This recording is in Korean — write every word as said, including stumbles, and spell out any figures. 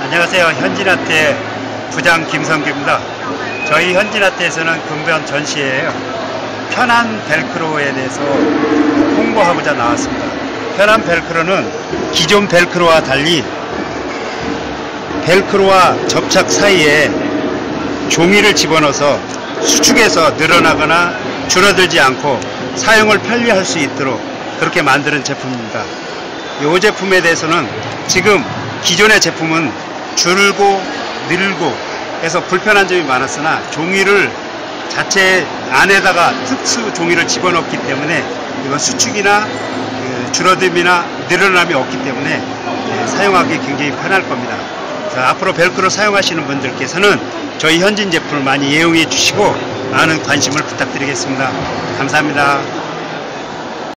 안녕하세요. 현진아트의 부장 김성규입니다. 저희 현진아트에서는 근본 전시회예요. 편한 벨크로에 대해서 홍보하고자 나왔습니다. 편한 벨크로는 기존 벨크로와 달리 벨크로와 접착 사이에 종이를 집어넣어서 수축해서 늘어나거나 줄어들지 않고 사용을 편리할 수 있도록 그렇게 만드는 제품입니다. 이 제품에 대해서는 지금 기존의 제품은 줄고 늘고 해서 불편한 점이 많았으나 종이를 자체 안에다가 특수 종이를 집어넣기 때문에 이건 수축이나 줄어듦이나 늘어남이 없기 때문에 사용하기 굉장히 편할 겁니다. 자, 앞으로 벨크로 사용하시는 분들께서는 저희 현진 제품을 많이 이용해 주시고 많은 관심을 부탁드리겠습니다. 감사합니다.